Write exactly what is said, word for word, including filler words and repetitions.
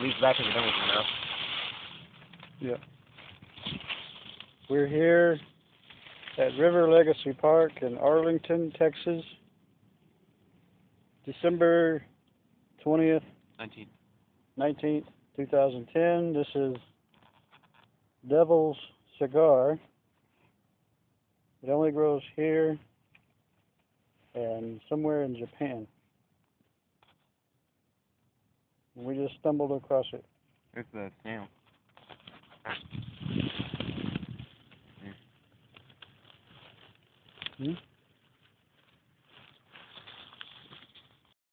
leads back to the Denton now. Yeah. We're here at River Legacy Park in Arlington, Texas. December twentieth, nineteenth. nineteenth, two thousand ten. This is Devil's Cigar. It only grows here and somewhere in Japan. And we just stumbled across it. There's the snail. Hmm?